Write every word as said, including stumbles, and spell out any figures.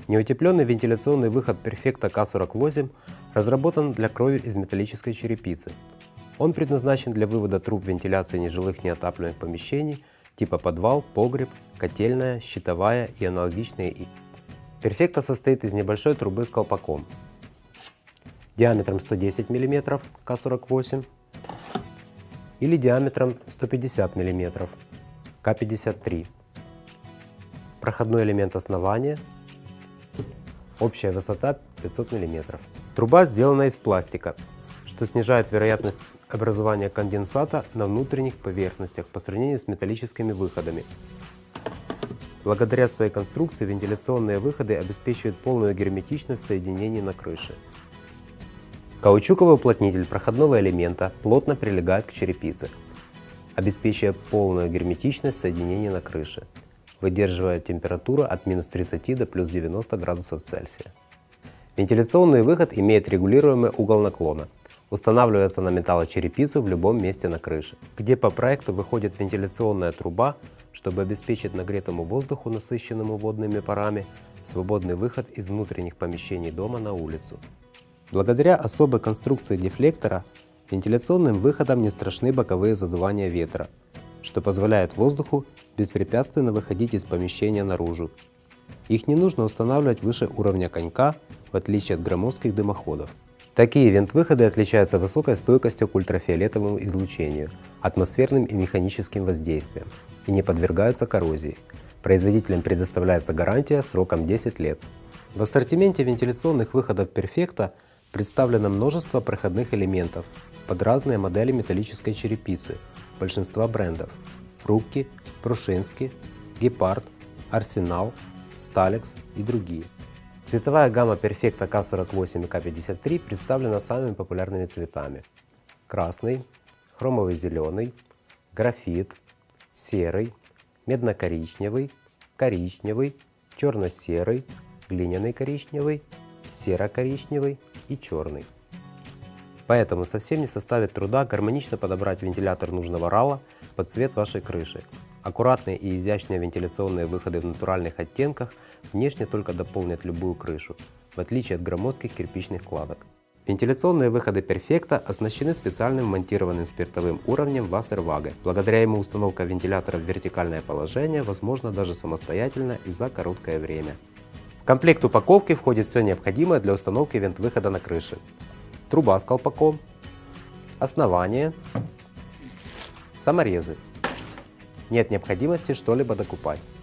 Неутепленный вентиляционный выход Perfecta К сорок восемь разработан для крови из металлической черепицы. Он предназначен для вывода труб вентиляции нежилых неотапливаемых помещений типа подвал, погреб, котельная, щитовая и аналогичные им. Perfecta состоит из небольшой трубы с колпаком диаметром сто десять миллиметров К сорок восемь или диаметром сто пятьдесят миллиметров К пятьдесят три. Проходной элемент основания. Общая высота пятьсот миллиметров. Труба сделана из пластика, что снижает вероятность образования конденсата на внутренних поверхностях по сравнению с металлическими выходами. Благодаря своей конструкции вентиляционные выходы обеспечивают полную герметичность соединений на крыше. Каучуковый уплотнитель проходного элемента плотно прилегает к черепице, обеспечивая полную герметичность соединений на крыше, выдерживая температуру от минус тридцати до плюс девяноста градусов Цельсия. Вентиляционный выход имеет регулируемый угол наклона, устанавливается на металлочерепицу в любом месте на крыше, где по проекту выходит вентиляционная труба, чтобы обеспечить нагретому воздуху, насыщенному водными парами, свободный выход из внутренних помещений дома на улицу. Благодаря особой конструкции дефлектора вентиляционным выходам не страшны боковые задувания ветра, что позволяет воздуху беспрепятственно выходить из помещения наружу. Их не нужно устанавливать выше уровня конька, в отличие от громоздких дымоходов. Такие вент-выходы отличаются высокой стойкостью к ультрафиолетовому излучению, атмосферным и механическим воздействиям и не подвергаются коррозии. Производителям предоставляется гарантия сроком десять лет. В ассортименте вентиляционных выходов Perfecta представлено множество проходных элементов под разные модели металлической черепицы большинства брендов: Рукки, Прушински, Гепард, Арсенал, Сталекс и другие. Цветовая гамма Perfecta К сорок восемь и К пятьдесят три представлена самыми популярными цветами: красный, хромовый зеленый, графит, серый, медно-коричневый, коричневый, черно-серый, глиняный коричневый, серо-коричневый и черный. Поэтому совсем не составит труда гармонично подобрать вентилятор нужного рала под цвет вашей крыши. Аккуратные и изящные вентиляционные выходы в натуральных оттенках внешне только дополнят любую крышу, в отличие от громоздких кирпичных кладок. Вентиляционные выходы Perfecta оснащены специальным монтированным спиртовым уровнем Wasserwaage. Благодаря ему установка вентилятора в вертикальное положение возможна даже самостоятельно и за короткое время. В комплект упаковки входит все необходимое для установки вент-выхода на крыше: труба с колпаком, основание, саморезы. Нет необходимости что-либо докупать.